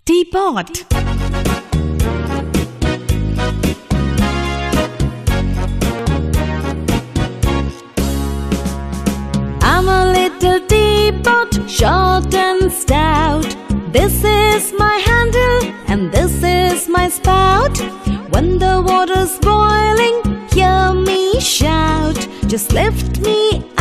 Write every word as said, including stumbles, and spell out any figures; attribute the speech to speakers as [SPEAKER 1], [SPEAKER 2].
[SPEAKER 1] Teapot. I'm a little teapot, short and stout. This is my handle and this is my spout. When the water's boiling, hear me shout. Just lift me